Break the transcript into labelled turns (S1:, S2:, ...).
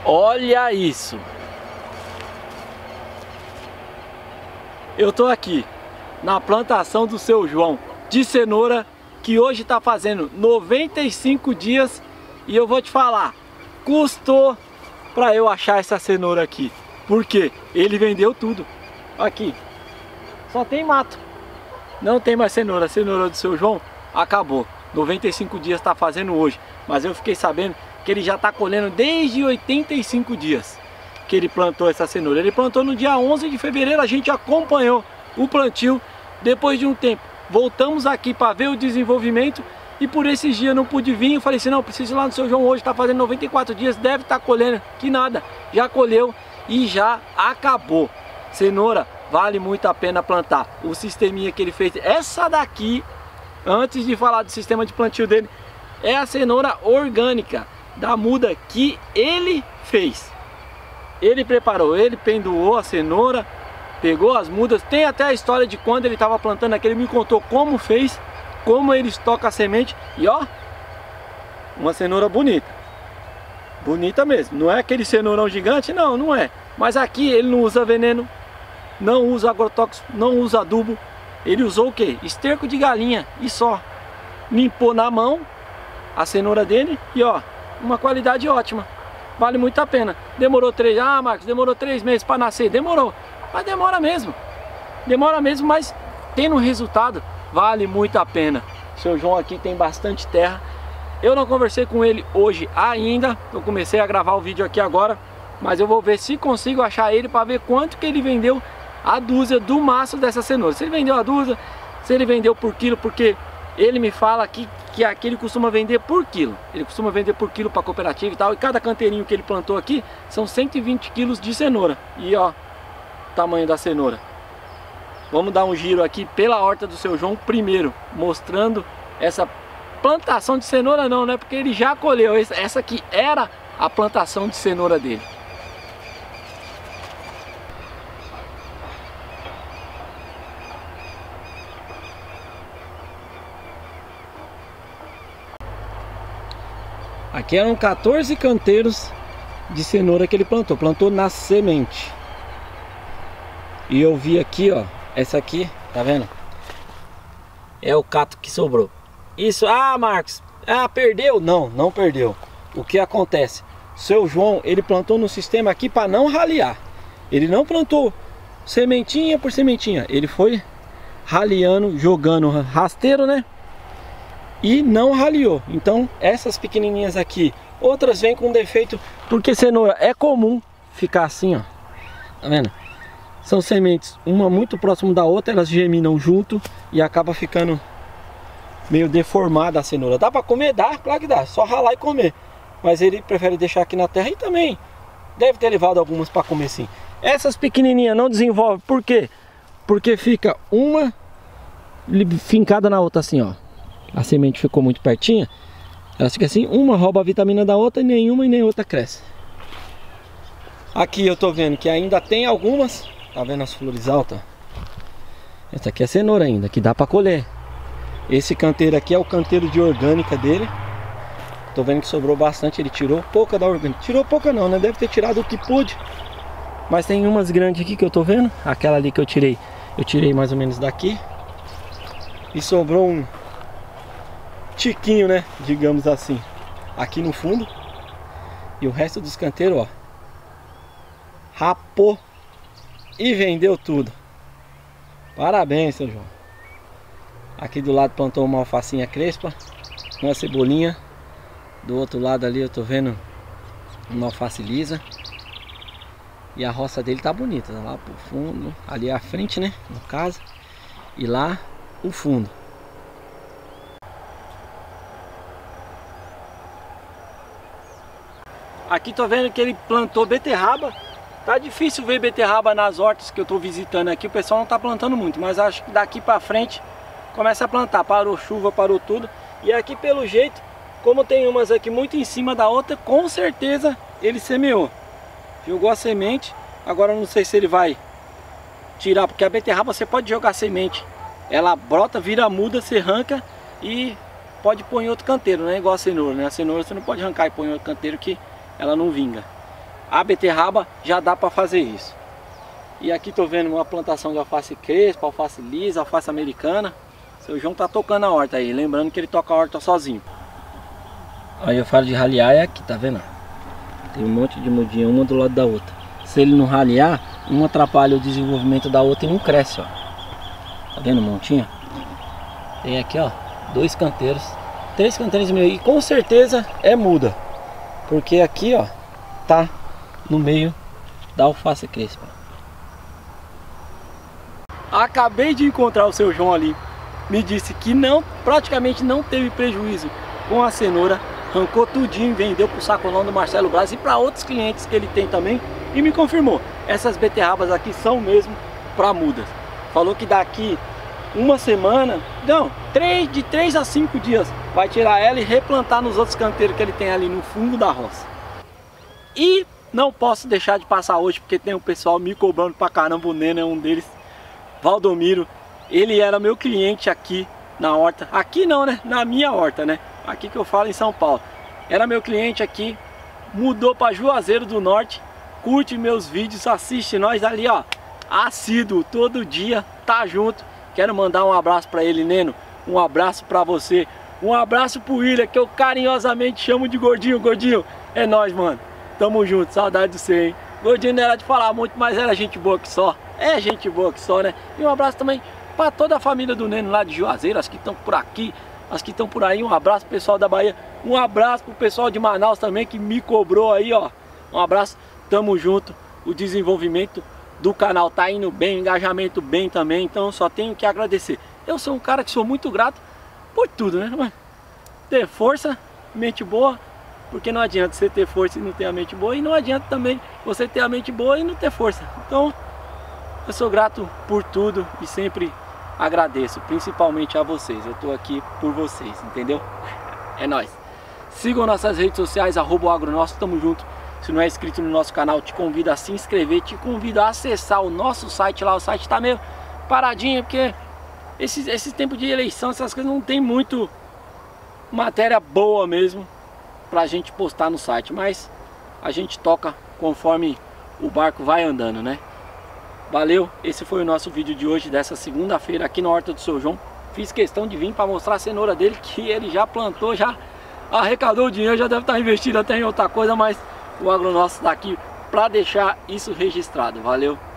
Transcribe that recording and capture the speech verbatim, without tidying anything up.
S1: Olha isso! Eu tô aqui na plantação do seu João de cenoura, que hoje está fazendo noventa e cinco dias, e eu vou te falar, custou para eu achar essa cenoura aqui, porque ele vendeu tudo. Aqui só tem mato, não tem mais cenoura. A cenoura do seu João acabou. Noventa e cinco dias está fazendo hoje, mas eu fiquei sabendo que ele já está colhendo desde oitenta e cinco dias que ele plantou essa cenoura. Ele plantou no dia onze de fevereiro, a gente acompanhou o plantio. Depois de um tempo, voltamos aqui para ver o desenvolvimento, e por esses dias não pude vir. Eu falei assim, não, preciso ir lá no seu João hoje, está fazendo noventa e quatro dias, deve estar colhendo. Que nada, já colheu e já acabou. Cenoura vale muito a pena plantar. O sisteminha que ele fez, essa daqui, antes de falar do sistema de plantio dele, é a cenoura orgânica da muda que ele fez. Ele preparou, ele pendoou a cenoura, pegou as mudas. Tem até a história de quando ele estava plantando aqui, ele me contou como fez, como ele estoca a semente. E ó, uma cenoura bonita, bonita mesmo. Não é aquele cenourão gigante, não, não é. Mas aqui ele não usa veneno, não usa agrotóxico, não usa adubo. Ele usou o que? Esterco de galinha e só. Limpou na mão a cenoura dele e ó, uma qualidade ótima. Vale muito a pena. Demorou três, ah Marcos, demorou três meses para nascer. Demorou, mas demora mesmo. Demora mesmo, mas tendo resultado, vale muito a pena. O seu João aqui tem bastante terra. Eu não conversei com ele hoje ainda. Eu comecei a gravar o vídeo aqui agora, mas eu vou ver se consigo achar ele para ver quanto que ele vendeu a dúzia do maço dessa cenoura. Se ele vendeu a dúzia, se ele vendeu por quilo, porque ele me fala aqui que aqui ele costuma vender por quilo. Ele costuma vender por quilo para cooperativa e tal. E cada canteirinho que ele plantou aqui são cento e vinte quilos de cenoura. E ó, o tamanho da cenoura. Vamos dar um giro aqui pela horta do seu João primeiro, mostrando essa plantação de cenoura não, né? Porque ele já colheu. Essa aqui era a plantação de cenoura dele. Aqui eram quatorze canteiros de cenoura que ele plantou. Plantou na semente. E eu vi aqui, ó, essa aqui, tá vendo? É o cato que sobrou. Isso, ah Marcos, ah, perdeu? Não, não perdeu. O que acontece? Seu João, ele plantou no sistema aqui para não ralear. Ele não plantou sementinha por sementinha. Ele foi raleando, jogando rasteiro, né? E não raleou. Então essas pequenininhas aqui, outras vêm com defeito, porque cenoura é comum ficar assim, ó, tá vendo? São sementes, uma muito próximo da outra, elas germinam junto e acaba ficando meio deformada a cenoura. Dá pra comer? Dá, claro que dá, só ralar e comer. Mas ele prefere deixar aqui na terra, e também deve ter levado algumas para comer sim. Essas pequenininhas não desenvolvem, por quê? Porque fica uma fincada na outra assim, ó. A semente ficou muito pertinha, ela fica assim, uma rouba a vitamina da outra e nenhuma e nem outra cresce. Aqui eu tô vendo que ainda tem algumas, tá vendo as flores altas? Essa aqui é cenoura ainda, que dá pra colher. Esse canteiro aqui é o canteiro de orgânica dele. Tô vendo que sobrou bastante, ele tirou pouca da orgânica. Tirou pouca não, né? Deve ter tirado o que pôde. Mas tem umas grandes aqui que eu tô vendo. Aquela ali que eu tirei, eu tirei mais ou menos daqui. E sobrou um tiquinho, né, digamos assim, aqui no fundo. E o resto dos canteiros, ó, rapou e vendeu tudo. Parabéns, seu João. Aqui do lado plantou uma alfacinha crespa, uma cebolinha. Do outro lado ali eu tô vendo uma alface lisa. E a roça dele tá bonita, tá lá pro fundo, ali à frente, né, no caso. E lá o fundo. Aqui tô vendo que ele plantou beterraba. Tá difícil ver beterraba nas hortas que eu tô visitando aqui. O pessoal não tá plantando muito, mas acho que daqui pra frente começa a plantar. Parou chuva, parou tudo. E aqui pelo jeito, como tem umas aqui muito em cima da outra, com certeza ele semeou. Jogou a semente. Agora eu não sei se ele vai tirar, porque a beterraba você pode jogar semente, ela brota, vira muda, você arranca e pode pôr em outro canteiro, não é igual a cenoura, né? A cenoura você não pode arrancar e pôr em outro canteiro que ela não vinga. a beterraba já dá para fazer isso. E aqui tô vendo uma plantação de alface crespa, alface lisa, alface americana. Seu João tá tocando a horta aí, lembrando que ele toca a horta sozinho. Aí eu falo de ralear, é aqui, tá vendo? Tem um monte de mudinha uma do lado da outra. Se ele não ralear, um atrapalha o desenvolvimento da outra e não cresce, ó. Tá vendo um montinho? Tem aqui, ó, dois canteiros, três canteiros e meio. E com certeza é muda, porque aqui, ó, tá no meio da alface crespa. Acabei de encontrar o seu João ali. Me disse que não, praticamente não teve prejuízo com a cenoura. Arrancou tudinho, vendeu para o sacolão do Marcelo Braz e para outros clientes que ele tem também. E me confirmou, essas beterrabas aqui são mesmo para mudas. Falou que daqui uma semana, não, três, de três a cinco dias, vai tirar ela e replantar nos outros canteiros que ele tem ali no fundo da roça. E não posso deixar de passar hoje, porque tem um pessoal me cobrando pra caramba. O Neno é um deles, Valdomiro. Ele era meu cliente aqui na horta. Aqui não, né? Na minha horta, né? Aqui que eu falo em São Paulo. Era meu cliente aqui, mudou para Juazeiro do Norte. Curte meus vídeos, assiste nós ali, ó, assíduo, todo dia, tá junto. Quero mandar um abraço para ele, Neno. Um abraço para você. Um abraço pro William, que eu carinhosamente chamo de Gordinho. Gordinho, é nóis, mano. Tamo junto, saudade do você, hein? Gordinho não era de falar muito, mas era gente boa que só. É gente boa que só, né? E um abraço também para toda a família do Neno lá de Juazeiro, as que estão por aqui, as que estão por aí. Um abraço pro pessoal da Bahia. Um abraço pro pessoal de Manaus também, que me cobrou aí, ó. Um abraço, tamo junto. O desenvolvimento do canal tá indo bem, o engajamento bem também, então só tenho que agradecer. Eu sou um cara que sou muito grato por tudo, né? Ter força, mente boa, porque não adianta você ter força e não ter a mente boa, e não adianta também você ter a mente boa e não ter força. Então, eu sou grato por tudo e sempre agradeço, principalmente a vocês. Eu tô aqui por vocês, entendeu? É nóis. Sigam nossas redes sociais, arroba o agronosso, tamo junto. Se não é inscrito no nosso canal, te convido a se inscrever, te convido a acessar o nosso site lá. O site tá meio paradinho, porque esses, esses tempos de eleição, essas coisas, não tem muito matéria boa mesmo pra gente postar no site. Mas a gente toca conforme o barco vai andando, né? Valeu, esse foi o nosso vídeo de hoje, dessa segunda-feira aqui na horta do seu João. Fiz questão de vir para mostrar a cenoura dele, que ele já plantou, já arrecadou o dinheiro, já deve estar investido até em outra coisa, mas o agronosso está aqui para deixar isso registrado. Valeu!